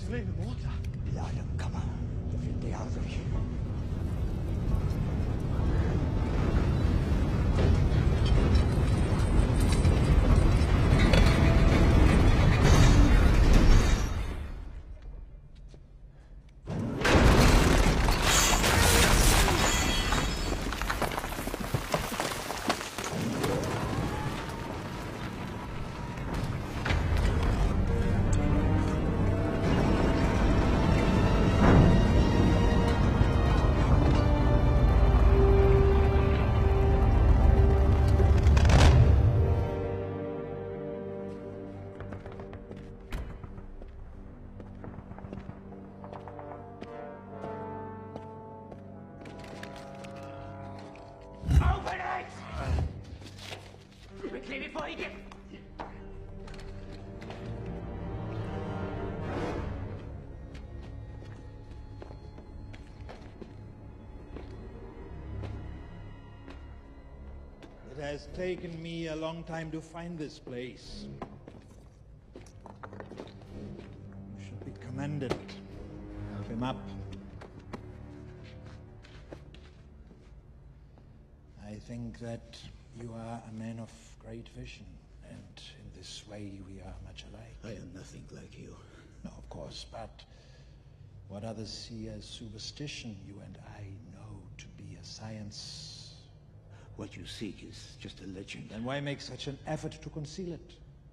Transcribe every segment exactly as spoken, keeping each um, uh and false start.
flaming water. Let them come on. They are the king. Quickly before he gets... It has taken me a long time to find this place. You should be commended. Help him up. I think that you are a man of great vision, and in this way we are much alike. I am nothing like you. No, of course, but what others see as superstition, you and I know to be a science. What you seek is just a legend. Then why make such an effort to conceal it?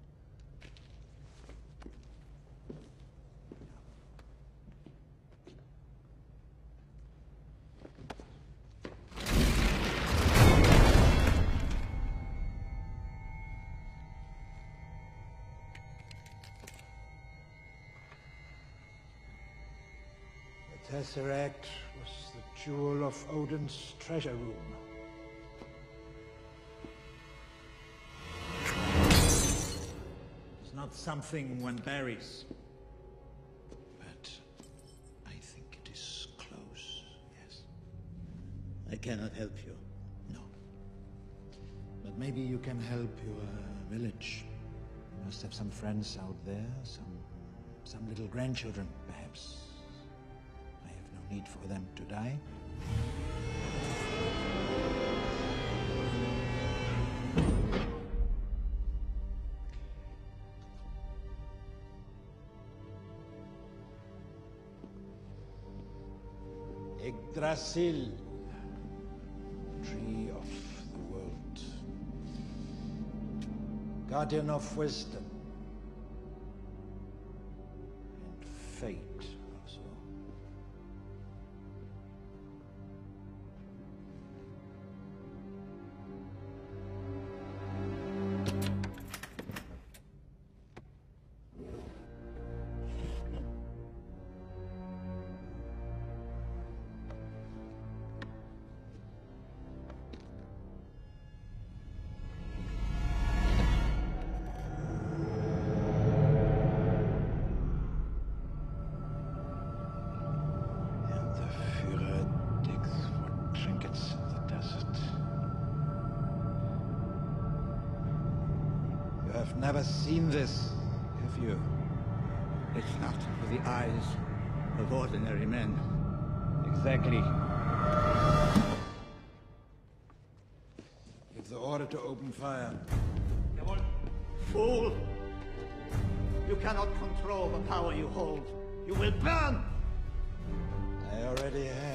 The Tesseract was the jewel of Odin's treasure room. It's not something one buries. But I think it is close, yes. I cannot help you. No. But maybe you can help your village. You must have some friends out there, some some little grandchildren, perhaps. I have no need for them to die. Yggdrasil, tree of the world, guardian of wisdom and fate also. I've never seen this, have you? It's not for the eyes of ordinary men. Exactly. Give the order to open fire. Fool! You cannot control the power you hold. You will burn! I already have.